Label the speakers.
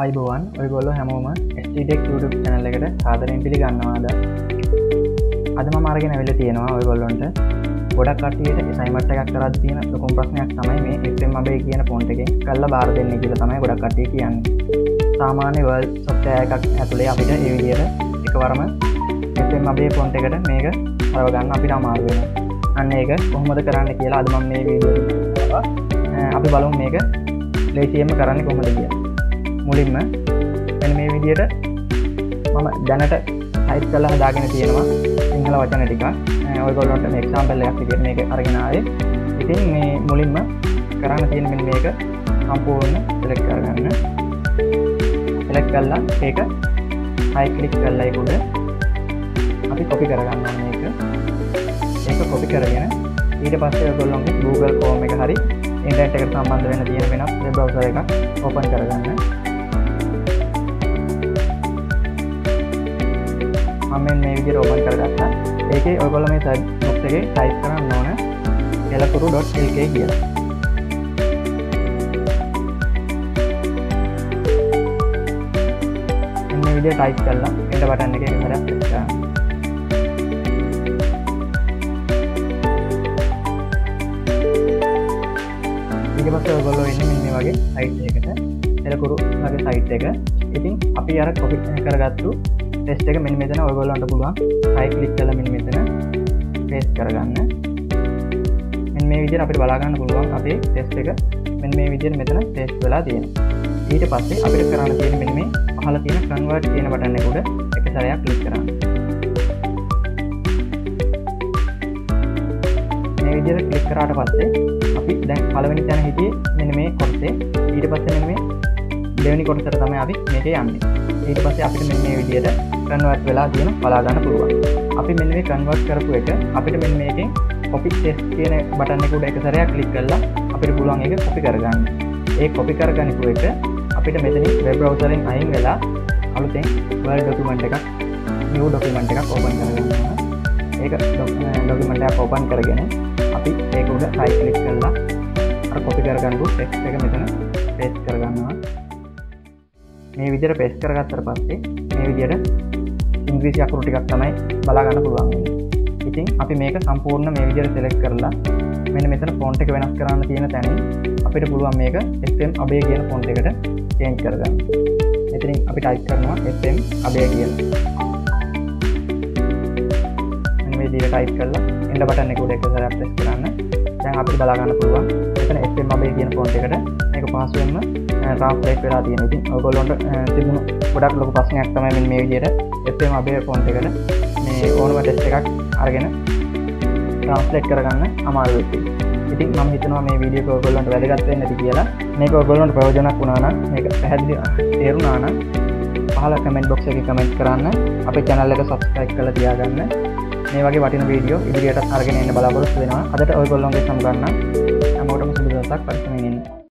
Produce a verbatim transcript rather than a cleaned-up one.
Speaker 1: අයිබෝවන් ඔයගොල්ලෝ හැමෝම S T Tech YouTube channel එකට සාදරයෙන් පිළිගන්නවාද. අද මම අරගෙන ඇවිල්ලා තියෙනවා ඔයගොල්ලන්ට ගොඩක් කට්ටියට assignment එකක් කරලා තියෙන ලොකුම ප්‍රශ්නයක් තමයි මේ F M Abe කියන ෆොන්ට් එකෙන් කරලා බාර දෙන්න කියලා තමයි ගොඩක් කට්ටිය කියන්නේ. සාමාන්‍ය Word software එකක් ඇතුලේ අපිට මේ විදිහට එකවරම F M Abe ෆොන්ට් එකට මේක හරව ගන්න අපිට අමාරු වෙනවා. අන්න ඒක කොහොමද කරන්න කියලා අද මම මේ වීඩියෝ එකේ කරනවා. අපි බලමු මේක ලේසියෙන්ම කරන්නේ කොහොමද කියලා. මුලින්ම මෙන්න මේ විදිහට මම දැනට ටයිප් කරලා හදාගෙන තියෙනවා සිංහල වචන ටිකක්. ඔයගොල්ලන්ට මේ එක්සැම්පල් එකක් විදිහට මේක අරගෙන ආවේ. ඉතින් මේ මුලින්ම කරන්න තියෙන මෙන්න මේක සම්පූර්ණ සිලෙක්ට් කරගන්න. සිලෙක්ට් කරලා ඒක හයි ක්ලික් කරලා ඒක උඩ අපි කොපි කරගන්න මේක. ඒක කොපි කරගෙන ඊට පස්සේ ඔයගොල්ලන්ගේ Google Chrome එක හරි ඉන්ටර්නෙට් එකට සම්බන්ධ වෙන්න තියෙන වෙනත් වෙබ් බ්‍රවුසර් එකක් ඕපන් කරගන්න. මම මේ විදිහට ඕපන් කරගත්තා. ඒකේ ඔයගොල්ලෝ මේ සර්ච් බොක්ස් එකේ ටයිප් කරන්න ඕන elakuru.lk කියලා. මේ විදිහට ටයිප් කරලා එන්ටර් බටන් එකේ ඉස්සරහ ප්‍රෙස් කරන්න. ඊට පස්සේ ඔයගොල්ලෝ එන්නේ මෙන්න මේ වගේ සයිට් එකකට. elakuru වගේ සයිට් එක. ඉතින් අපි අර කොපි කරගත්තු ටෙස්ට් එක මෙන්න මෙතන ඔයගොල්ලන්ට පුළුවන් right click කරලා මෙන්න මෙතන paste කරගන්න. මෙන්න මේ විදිහට අපිට බලා ගන්න පුළුවන් අපේ ටෙස්ට් එක මෙන්න මේ විදිහට මෙතන paste වෙලා තියෙනවා. ඊට පස්සේ අපිට කරන්න තියෙන්නේ මෙන්න මේ පහළ තියෙන convert කියන බටන් එක උඩ එක සැරයක් click කරන්න. මේ විදිහට click කරාට පස්සේ අපි දැන් පළවෙනි තැන හිටියේ මෙන්න මේ කොටසේ. ඊට පස්සේ මෙන්න මේ දෙවෙනි කොටසට තමයි අපි මේකේ යන්නේ. ඊට පස්සේ අපිට මෙන්න මේ විදිහට convert වෙලා තියෙන බලා ගන්න පුළුවන්. අපි මෙන්න මේ convert කරපු එක අපිට මෙන්න මේකෙන් copy paste කියන බටන් එක උඩ එක සැරයක් click කරලා අපිට පුළුවන් ඒක copy කරගන්න. ඒ copy කරගන්නපු එක අපිට මෙතනින් web browser එකෙන් අයින් වෙලා අලුතෙන් Word document එකක් new document එකක් open කරගන්නවා. ඒක document එකක් open කරගෙන අපි ඒක උඩ right click කරලා අර copy කරගන්නපු text එක මෙතන paste කරගන්නවා. මේ විදිහට paste කරගත්තට පස්සේ මේ විදිහට ඉංග්‍රීසි අකුරු ටිකක් තමයි බලා ගන්න පුළුවන් වෙන්නේ. ඉතින් අපි මේක සම්පූර්ණ මේ විදිහට select කරලා මෙන්න මෙතන font එක වෙනස් කරන්න තියෙන තැනින් අපිට පුළුවන් මේක F M Abe කියන font එකට change කරගන්න. මෙතනින් අපි type කරනවා F M Abe කියලා. මෙන්න මේ විදිහට type කරලා enter button එක උඩ එක සැරයක් press කරන්න. දැන් අපිට බලා ගන්න පුළුවන් මෙතන F M Abe කියන font එකට මේක පහසුවෙන්ම translate වෙලා තියෙනවා. ඉතින් ඔයගොල්ලන්ට තිබුණු ගොඩක් ලොකු ප්‍රශ්නයක් තමයි මෙන්න මේ විදිහට F M Abe font එකට මේ ඕනම ටෙස්ට් එකක් අරගෙන translate කරගන්න අමාරු වෙයි. ඉතින් මම හිතනවා මේ වීඩියෝ එක ඔයගොල්ලන්ට වැදගත් වෙන්න ඇති කියලා. මේක ඔයගොල්ලන්ට ප්‍රයෝජනක් වුණා නම් මේක පැහැදිලි තේරුණා නම් පහළ comment box එකේ comment කරන්න. අපේ channel එක subscribe කරලා තියාගන්න. මේ වගේ වටිනා වීඩියෝ ඉදිරියටත් අරගෙන එන්න බලාපොරොත්තු වෙනවා. අදට ඔයගොල්ලන්ගේ සමගන්න හැමෝටම සුබ දවසක් පරිස්සමෙන් ඉන්න.